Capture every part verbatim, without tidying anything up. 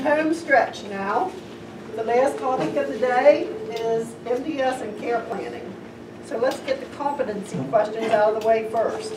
Home stretch now. The last topic of the day is M D S and care planning. So let's get the competency questions out of the way first.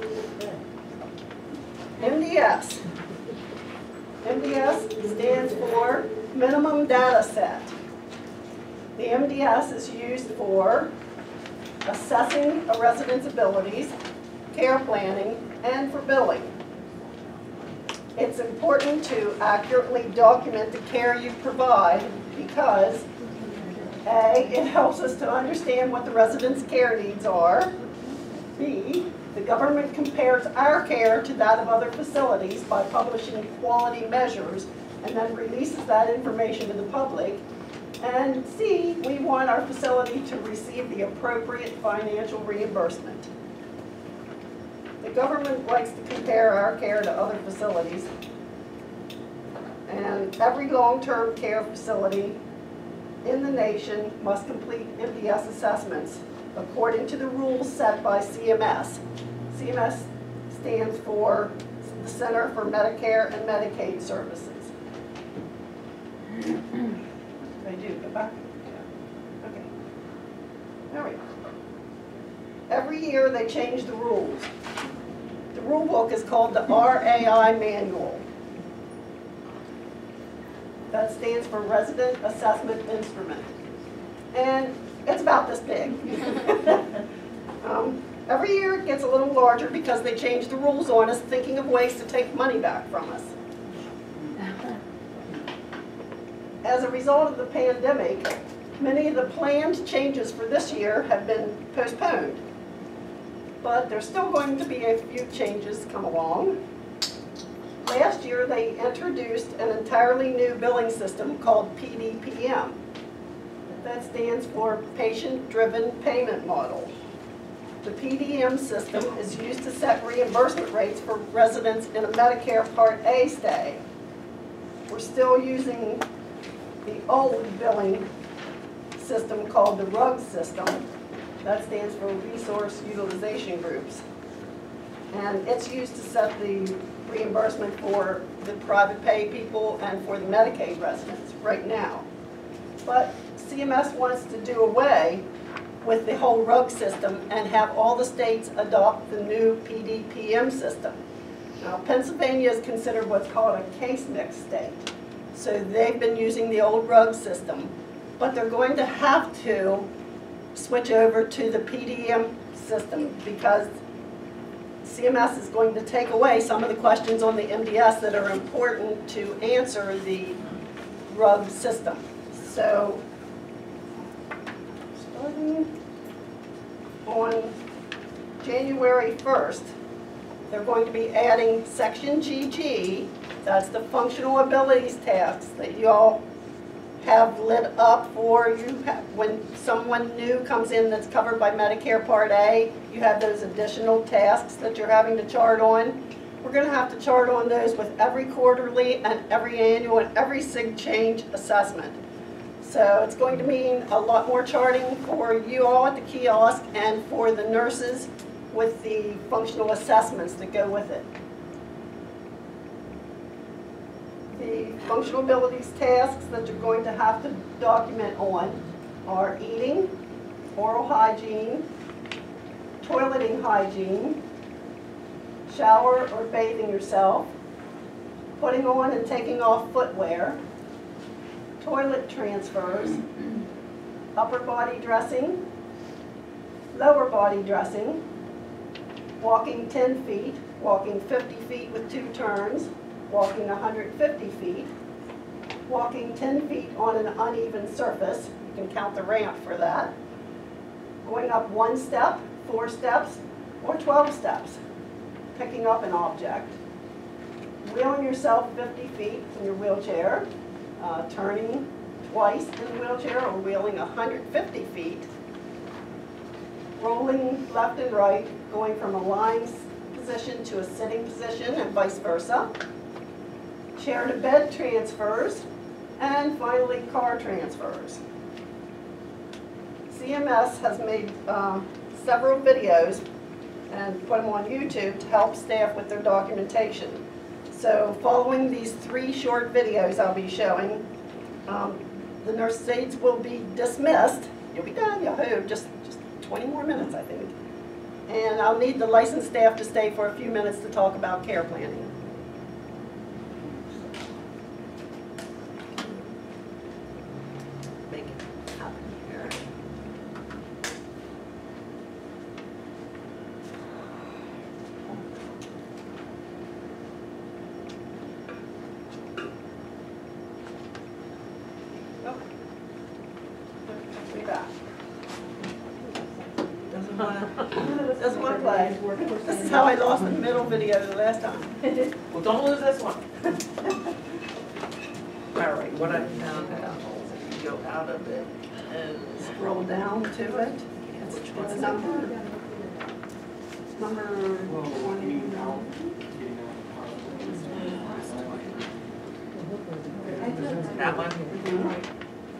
M D S. M D S stands for Minimum Data Set. The M D S is used for assessing a resident's abilities, care planning, and for billing. It's important to accurately document the care you provide because A, it helps us to understand what the resident's care needs are. B, the government compares our care to that of other facilities by publishing quality measures and then releases that information to the public. And C, we want our facility to receive the appropriate financial reimbursement. The government likes to compare our care to other facilities, and every long-term care facility in the nation must complete M D S assessments according to the rules set by C M S. C M S stands for the Center for Medicare and Medicaid Services. They do, go back? Yeah. Okay. There we go. Every year they change the rules. The rule book is called the R A I Manual. That stands for Resident Assessment Instrument. And it's about this big. um, every year it gets a little larger because they change the rules on us, thinking of ways to take money back from us. As a result of the pandemic, many of the planned changes for this year have been postponed. But there's still going to be a few changes come along. Last year they introduced an entirely new billing system called P D P M. That stands for Patient-Driven Payment Model. The P D M system is used to set reimbursement rates for residents in a Medicare Part A stay. We're still using the old billing system called the R U G system. That stands for Resource Utilization Groups. And it's used to set the reimbursement for the private pay people and for the Medicaid residents right now. But C M S wants to do away with the whole R U G system and have all the states adopt the new P D P M system. Now, Pennsylvania is considered what's called a case mix state. So they've been using the old R U G system, but they're going to have to switch over to the P D M system because C M S is going to take away some of the questions on the M D S that are important to answer the R U G system. So, starting on January first, they're going to be adding Section G G, that's the functional abilities tasks that you all have lit up for you. Have, when someone new comes in that's covered by Medicare Part A, you have those additional tasks that you're having to chart on. We're going to have to chart on those with every quarterly and every annual and every sig change assessment. So it's going to mean a lot more charting for you all at the kiosk and for the nurses with the functional assessments that go with it. The functional abilities tasks that you're going to have to document on are eating, oral hygiene, toileting hygiene, shower or bathing yourself, putting on and taking off footwear, toilet transfers, upper body dressing, lower body dressing, walking ten feet, walking fifty feet with two turns, walking one hundred fifty feet, walking ten feet on an uneven surface, you can count the ramp for that, going up one step, four steps, or twelve steps, picking up an object, wheeling yourself fifty feet in your wheelchair, uh, turning twice in the wheelchair or wheeling one hundred fifty feet, rolling left and right, going from a lying position to a sitting position and vice versa, chair to bed transfers, and finally car transfers. C M S has made uh, several videos and put them on YouTube to help staff with their documentation. So following these three short videos I'll be showing, um, the nurse aides will be dismissed. You'll be done, yahoo, just, just twenty more minutes, I think. And I'll need the licensed staff to stay for a few minutes to talk about care planning. Make it happen here. Be back. Doesn't want to. Doesn't want to play. This is how I lost the middle video the last time. Well, don't lose this one. All right, what I found out is if you go out of it and Scroll down to it. which It's one's number, number twenty. that one? Mhm.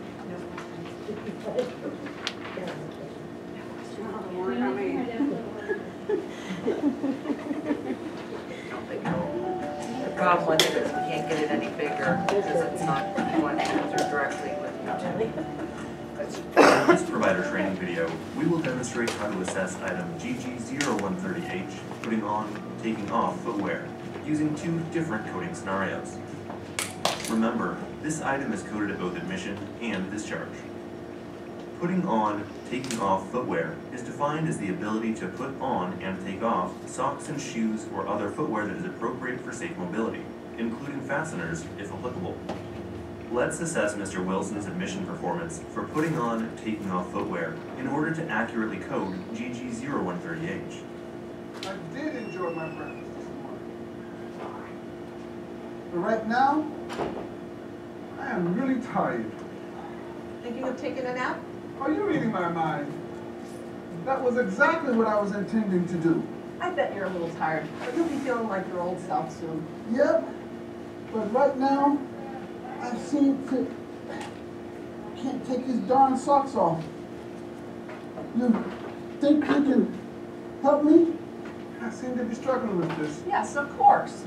The problem with it is we can't get it any bigger because it's not going through directly with you. In this provider training video, we will demonstrate how to assess item G G zero one thirty H, putting on, taking off footwear, using two different coding scenarios. Remember, this item is coded at both admission and discharge. Putting on, taking off footwear is defined as the ability to put on and take off socks and shoes or other footwear that is appropriate for safe mobility, including fasteners if applicable. Let's assess Mister Wilson's admission performance for putting on, taking off footwear in order to accurately code G G zero one thirty H. I did enjoy my breakfast this morning. But right now, I am really tired. Thinking of taking a nap? Are you reading my mind? That was exactly what I was intending to do. I bet you're a little tired, but you'll be feeling like your old self soon. Yep, but right now, I seem to can't take these darn socks off. You think you can help me? I seem to be struggling with this. Yes, of course.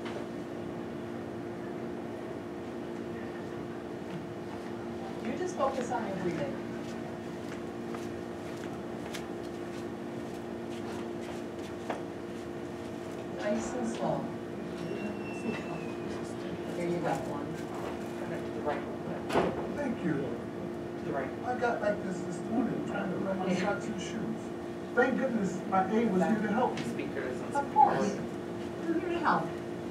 You just focus on your breathing. Nice and slow. Here you go. One. To the right. Thank you. To the right. I got like this this morning trying to run my socks and shoes. Thank goodness my aide was here to help me. Speakers and Of course. We're here to help.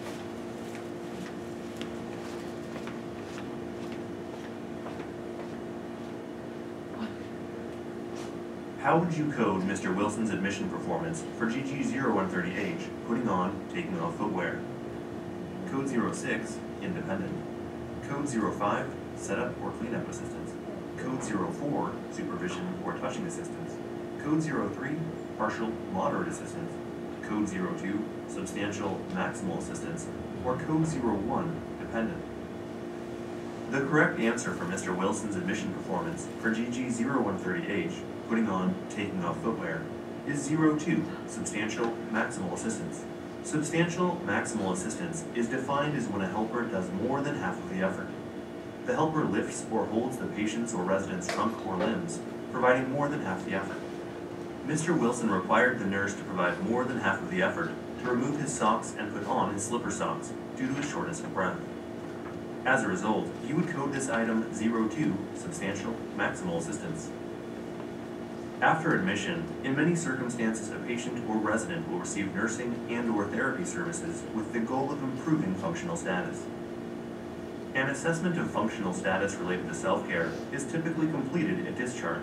How would you code Mister Wilson's admission performance for G G zero one thirty H, putting on, taking off footwear? Code zero six, independent. Code zero five, setup or cleanup assistance. Code zero four, supervision or touching assistance. Code zero three, partial, moderate assistance. Code zero two, substantial, maximal assistance. Or code zero one, dependent. The correct answer for Mister Wilson's admission performance for G G zero one thirty H, putting on, taking off footwear, is zero two, substantial, maximal assistance. Substantial maximal assistance is defined as when a helper does more than half of the effort. The helper lifts or holds the patient's or resident's trunk or limbs, providing more than half the effort. Mister Wilson required the nurse to provide more than half of the effort to remove his socks and put on his slipper socks due to his shortness of breath. As a result, you would code this item zero two, substantial maximal assistance. After admission, in many circumstances a patient or resident will receive nursing and or therapy services with the goal of improving functional status. An assessment of functional status related to self-care is typically completed at discharge.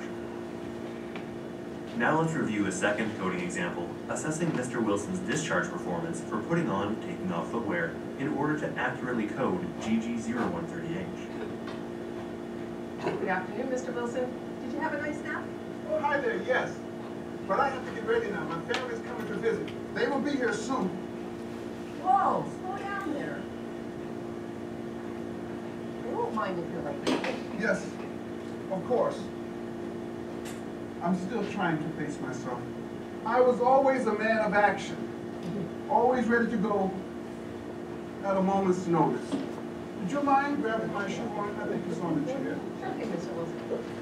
Now let's review a second coding example, assessing Mister Wilson's discharge performance for putting on, taking off footwear in order to accurately code G G zero one thirty H. Good afternoon, Mister Wilson. Did you have a nice nap? Oh, hi there, yes. But I have to get ready now. My family's coming to visit. They will be here soon. Whoa, slow down there. They won't mind if you're late. Yes, of course. I'm still trying to face myself. I was always a man of action. Always ready to go at a moment's notice. Would you mind grabbing my shoehorn? I think it's on the chair. Sure thing, Mister Wilson.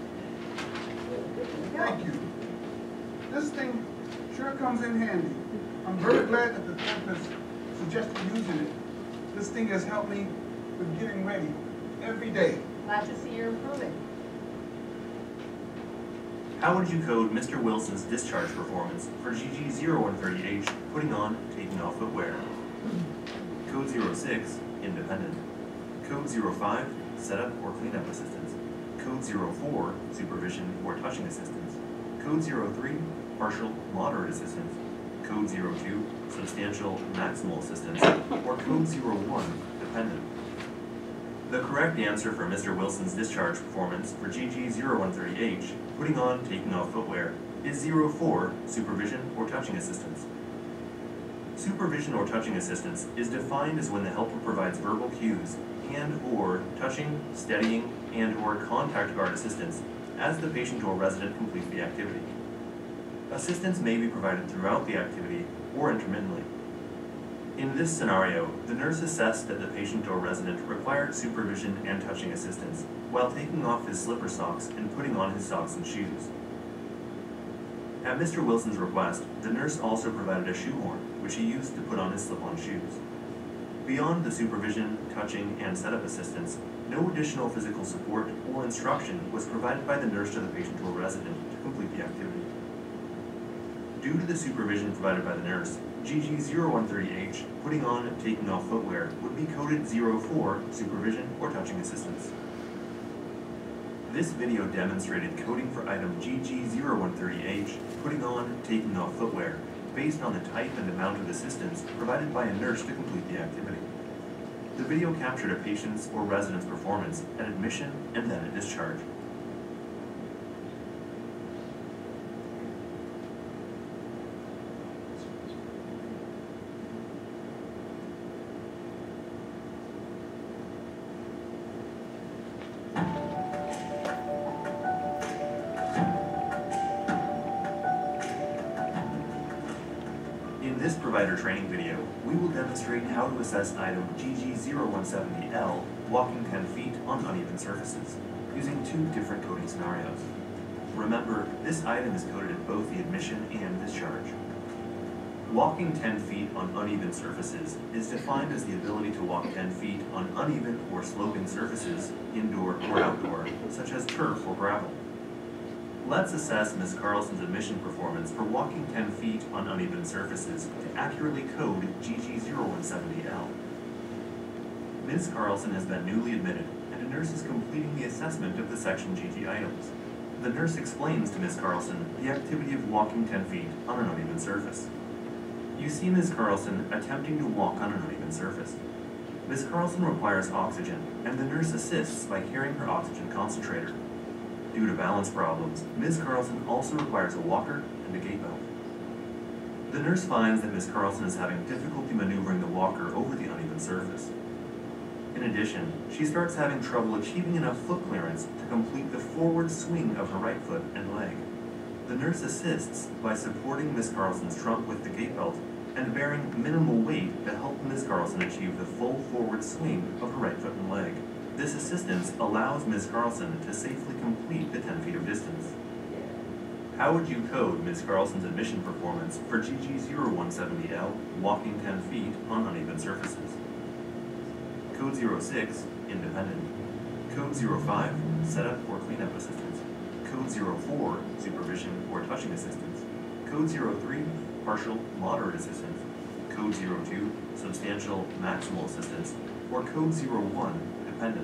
Thank you. This thing sure comes in handy. I'm very glad that the therapist suggested using it. This thing has helped me with getting ready every day. Glad to see you're improving. How would you code Mister Wilson's discharge performance for G G zero one thirty H, putting on, taking off footwear? Code zero six, independent. Code zero five, setup or cleanup assistance. Code zero four, supervision or touching assistance. Code zero three, partial, moderate assistance. Code zero two, substantial, maximal assistance. Or Code zero one, dependent. The correct answer for Mister Wilson's discharge performance for G G zero one thirty H, putting on, taking off footwear, is zero four, supervision or touching assistance. Supervision or touching assistance is defined as when the helper provides verbal cues and or touching, steadying, and or contact guard assistance as the patient or resident completes the activity. Assistance may be provided throughout the activity or intermittently. In this scenario, the nurse assessed that the patient or resident required supervision and touching assistance while taking off his slipper socks and putting on his socks and shoes. At Mister Wilson's request, the nurse also provided a shoehorn, which he used to put on his slip-on shoes. Beyond the supervision, touching, and setup assistance, no additional physical support or instruction was provided by the nurse to the patient or resident to complete the activity. Due to the supervision provided by the nurse, G G zero one thirty H, putting on and taking off footwear, would be coded zero four, supervision or touching assistance. This video demonstrated coding for item G G zero one thirty H, putting on, taking off footwear, based on the type and amount of assistance provided by a nurse to complete the activity. The video captured a patient's or resident's performance at admission and then at discharge. In this provider training video, we will demonstrate how to assess item G G zero one seventy L, walking ten feet on uneven surfaces, using two different coding scenarios. Remember, this item is coded at both the admission and discharge. Walking ten feet on uneven surfaces is defined as the ability to walk ten feet on uneven or sloping surfaces, indoor or outdoor, such as turf or gravel. Let's assess Miz Carlson's admission performance for walking ten feet on uneven surfaces to accurately code G G zero one seventy L. Miz Carlson has been newly admitted, and a nurse is completing the assessment of the section G G items. The nurse explains to Miz Carlson the activity of walking ten feet on an uneven surface. You see Miz Carlson attempting to walk on an uneven surface. Miz Carlson requires oxygen, and the nurse assists by carrying her oxygen concentrator. Due to balance problems, Miz Carlson also requires a walker and a gait belt. The nurse finds that Miz Carlson is having difficulty maneuvering the walker over the uneven surface. In addition, she starts having trouble achieving enough foot clearance to complete the forward swing of her right foot and leg. The nurse assists by supporting Miz Carlson's trunk with the gait belt and bearing minimal weight to help Miz Carlson achieve the full forward swing of her right foot and leg. This assistance allows Miz Carlson to safely complete the ten feet of distance. How would you code Miz Carlson's admission performance for G G zero one seventy L, walking ten feet on uneven surfaces? Code zero six, independent. Code zero five, setup or cleanup assistance. Code zero four, supervision or touching assistance. Code zero three, partial, moderate assistance. Code zero two, substantial, maximal assistance. Or Code zero one, dependent.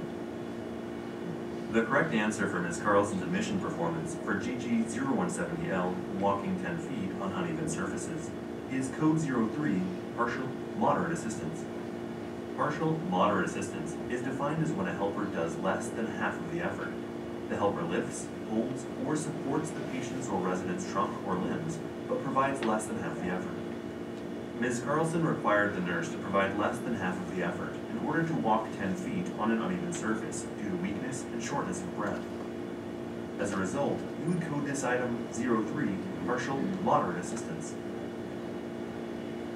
The correct answer for Miz Carlson's admission performance for G G zero one seventy L, walking ten feet on uneven surfaces, is Code zero three, partial, moderate assistance. Partial, moderate assistance is defined as when a helper does less than half of the effort. The helper lifts, holds, or supports the patient's or resident's trunk or limbs, but provides less than half the effort. Miz Carlson required the nurse to provide less than half of the effort in order to walk ten feet on an uneven surface due to weakness and shortness of breath. As a result, you would code this item zero three, partial, moderate assistance.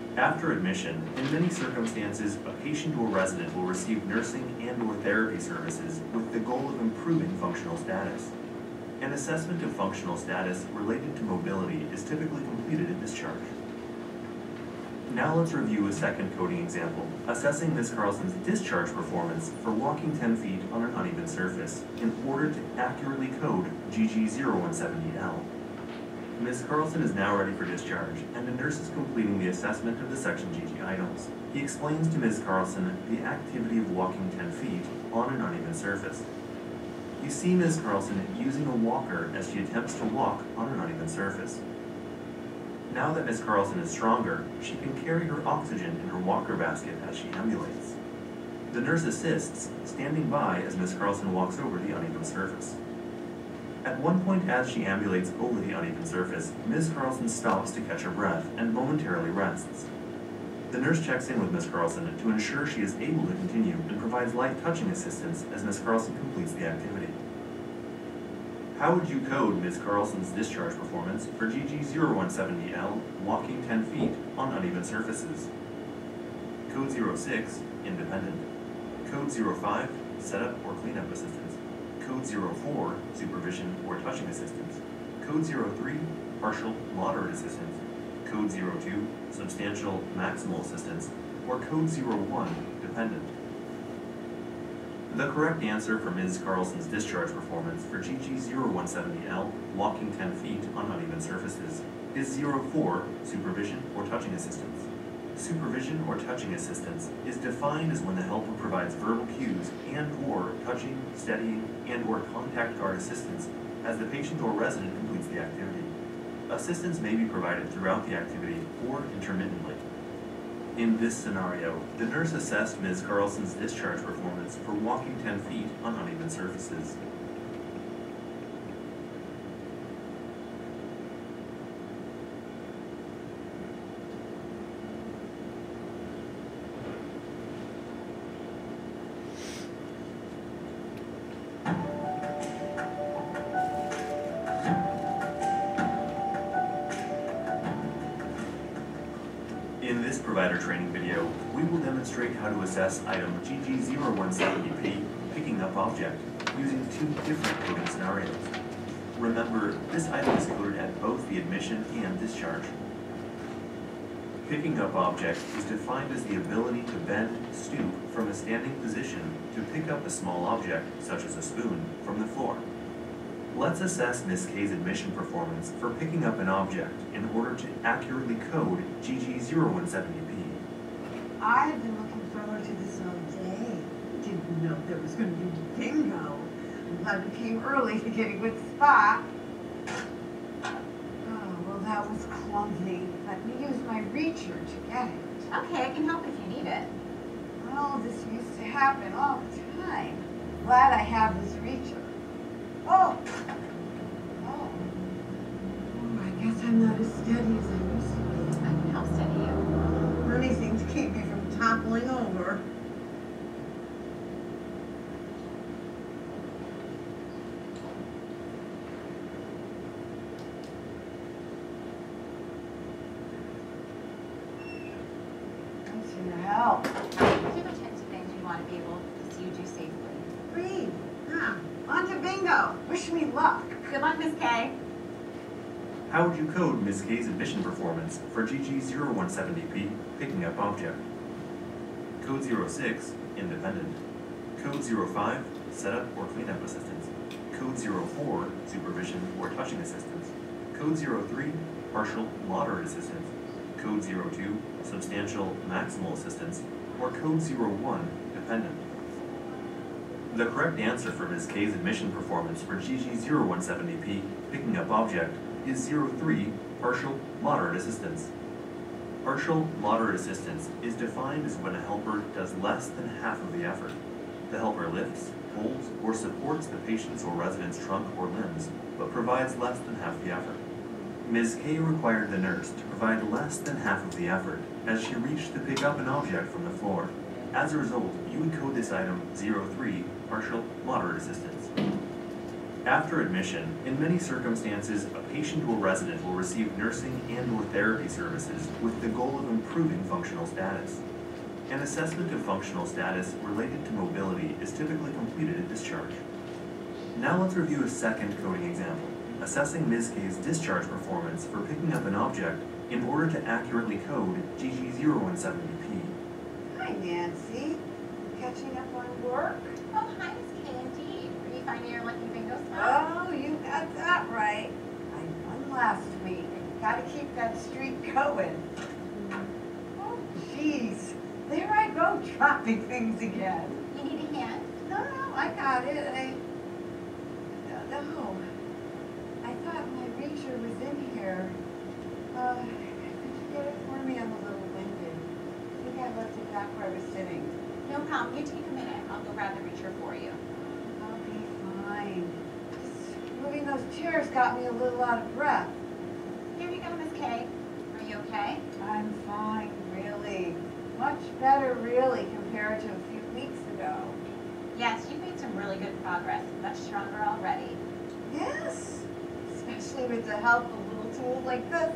After admission, in many circumstances, a patient or resident will receive nursing and or therapy services with the goal of improving functional status. An assessment of functional status related to mobility is typically completed at discharge. Now let's review a second coding example, assessing Miz Carlson's discharge performance for walking ten feet on an uneven surface in order to accurately code G G zero one seventy L. Miz Carlson is now ready for discharge, and the nurse is completing the assessment of the section G G items. He explains to Miz Carlson the activity of walking ten feet on an uneven surface. You see Miz Carlson using a walker as she attempts to walk on an uneven surface. Now that Miz Carlson is stronger, she can carry her oxygen in her walker basket as she ambulates. The nurse assists, standing by as Miz Carlson walks over the uneven surface. At one point as she ambulates over the uneven surface, Miz Carlson stops to catch her breath and momentarily rests. The nurse checks in with Miz Carlson to ensure she is able to continue and provides light touching assistance as Miz Carlson completes the activity. How would you code Miz Carlson's discharge performance for G G zero one seventy L walking ten feet on uneven surfaces? Code zero six, independent. Code zero five, setup or cleanup assistance. Code zero four, supervision or touching assistance. Code zero three, partial moderate assistance. Code zero two, substantial maximal assistance. Or Code zero one, dependent. The correct answer for Miz Carlson's discharge performance for G G zero one seventy L walking ten feet on uneven surfaces is zero four, supervision or touching assistance. Supervision or touching assistance is defined as when the helper provides verbal cues and or touching, steadying, and or contact guard assistance as the patient or resident completes the activity. Assistance may be provided throughout the activity or intermittently. In this scenario, the nurse assessed Miz Carlson's discharge performance for walking ten feet on uneven surfaces. In this provider training video, we will demonstrate how to assess item G G zero one seventy P, picking up object, using two different coding scenarios. Remember, this item is coded at both the admission and discharge. Picking up object is defined as the ability to bend, stoop from a standing position to pick up a small object, such as a spoon, from the floor. Let's assess Miz K's admission performance for picking up an object in order to accurately code G G zero one seventy P. I've been looking forward to this all day. Didn't know there was going to be bingo. I'm glad we came early to get a good spot. Oh, well, that was clumsy. Let me use my reacher to get it. Okay, I can help if you need it. Oh, this used to happen all the time. Glad I have this reacher. Oh! Oh. Oh, I guess I'm not as steady as I used to be. I can help steady you. Anything to keep me from toppling over. Thanks for your help. These are the types of things you want to be able to see you do safely. Breathe. Ah, on to bingo. Wish me luck. Good luck, Miz K. How would you code Miz K's admission performance for G G zero one seventy P, picking up object? Code zero six, independent. Code zero five, setup or cleanup assistance. Code zero four, supervision or touching assistance. Code zero three, partial moderate assistance. Code zero two, substantial maximal assistance. Or Code zero one, dependent. The correct answer for Miz K's admission performance for G G zero one seventy P, picking up object, is zero three, partial moderate assistance. Partial moderate assistance is defined as when a helper does less than half of the effort. The helper lifts, holds, or supports the patient's or resident's trunk or limbs, but provides less than half the effort. Miz K required the nurse to provide less than half of the effort as she reached to pick up an object from the floor. As a result, you would code this item zero three, partial moderate assistance. After admission, in many circumstances, a patient or resident will receive nursing and or therapy services with the goal of improving functional status. An assessment of functional status related to mobility is typically completed at discharge. Now let's review a second coding example, assessing Miz K's discharge performance for picking up an object in order to accurately code G G zero one seventy P. Hi, Nancy. Catching up on work? Oh, hi, Miss Kay, indeed. Are you finding your lucky bingo spot? Oh, you got that right. I won last week. Gotta keep that streak going. Oh, jeez. There I go, dropping things again. You need a hand? No, no, I got it. I... No. I thought my reacher was in here. Uh, could you get it for me? I'm a little winded. I think I left it back where I was sitting. No problem. You take a minute. I'll go grab the reacher for you. I'll be fine. Just moving those chairs got me a little out of breath. Here you go, Miss Kay. Are you okay? I'm fine, really. Much better, really, compared to a few weeks ago. Yes, you've made some really good progress. Much stronger already. Yes, especially with the help of a little tool like this.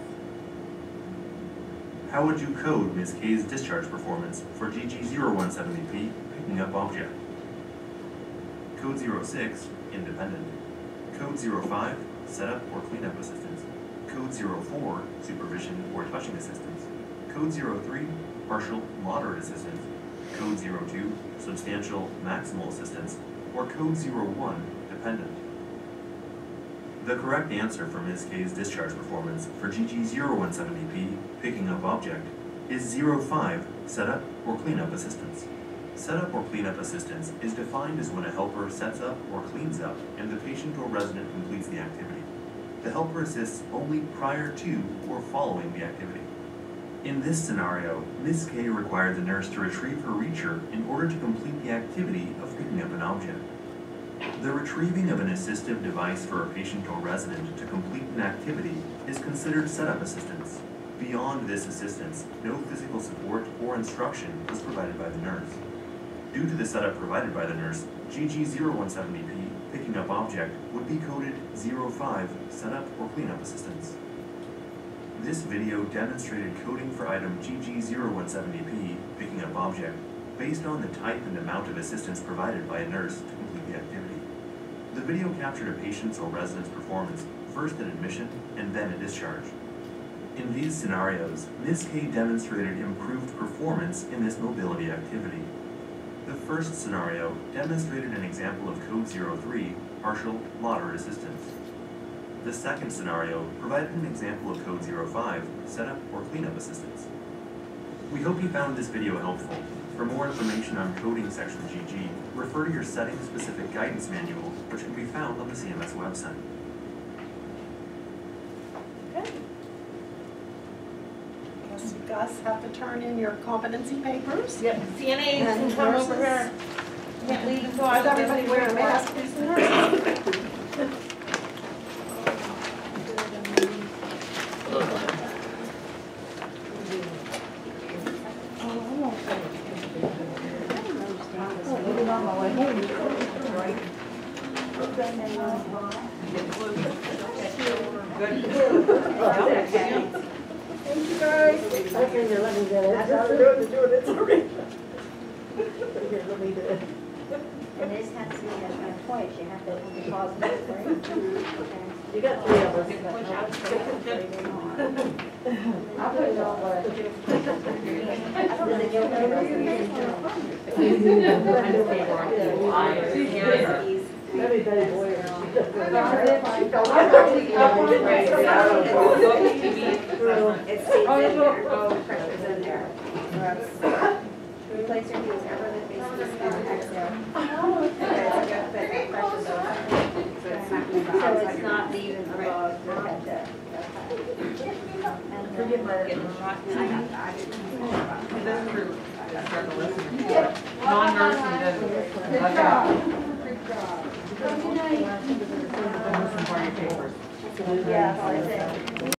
How would you code Miz K's discharge performance for G G zero one seventy P, picking up object? Code zero six, independent. Code zero five, setup or cleanup assistance. Code zero four, supervision or touching assistance. Code zero three, partial, moderate assistance. Code zero two, substantial, maximal assistance. Or Code zero one, dependent. The correct answer for Miz K's discharge performance for G G zero one seventy P, picking up object, is zero five, setup or cleanup assistance. Setup or cleanup assistance is defined as when a helper sets up or cleans up and the patient or resident completes the activity. The helper assists only prior to or following the activity. In this scenario, Miz K required the nurse to retrieve her reacher in order to complete the activity of picking up an object. The retrieving of an assistive device for a patient or resident to complete an activity is considered setup assistance. Beyond this assistance, no physical support or instruction was provided by the nurse. Due to the setup provided by the nurse, G G zero one seventy P, picking up object, would be coded zero five, setup or cleanup assistance. This video demonstrated coding for item G G zero one seventy P, picking up object, based on the type and amount of assistance provided by a nurse to complete the activity. The video captured a patient's or resident's performance, first at admission and then at discharge. In these scenarios, Miz K demonstrated improved performance in this mobility activity. The first scenario demonstrated an example of Code zero three, partial, moderate assistance. The second scenario provided an example of Code zero five, setup or cleanup assistance. We hope you found this video helpful. For more information on coding section G G, refer to your setting-specific guidance manual, which can be found on the C M S website. Okay. Guess you guys have to turn in your competency papers. Yep, C N As And can come over nurses. here. Can't leave until Is I everybody wearing a mask? These nurses? Thank you guys. Okay, here, let me get it. That's how they're doing to do it, it's okay. Here, let me do it. And this has to be at that point, you have to be positive, right? You got three of us. Push out. I'll put it all away. Everybody boy. It's safe in there. Oh, pressure's in there. Place your knees ever the face of the skin, exhale. So it's not leaving above your head there. And Forgive my getting shot. That's true. I start to listen to it. Non-nursing doesn't. Good job. Good job. Listen for your papers. Yeah, that's what I said.